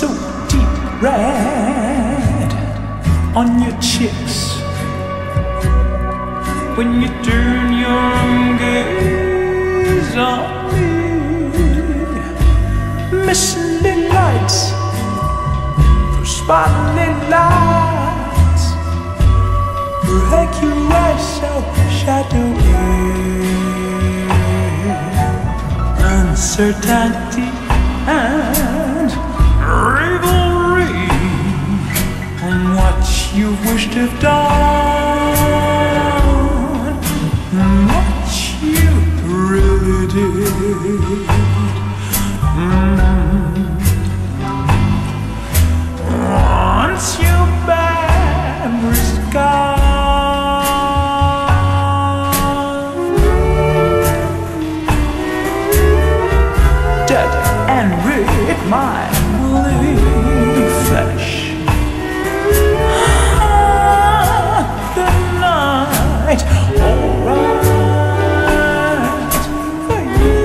so deep red on your cheeks when you turn your gaze on me. Misty lights, spotlit lights, break your eyes so shadowy. Uncertainty and revelry on what you wish to have done, what you really did. Once your memory's gone, dead and rid my woolly flesh. The night, alright for you.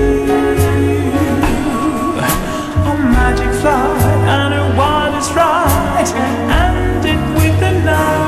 A magic flight and a what is right, and it with the night.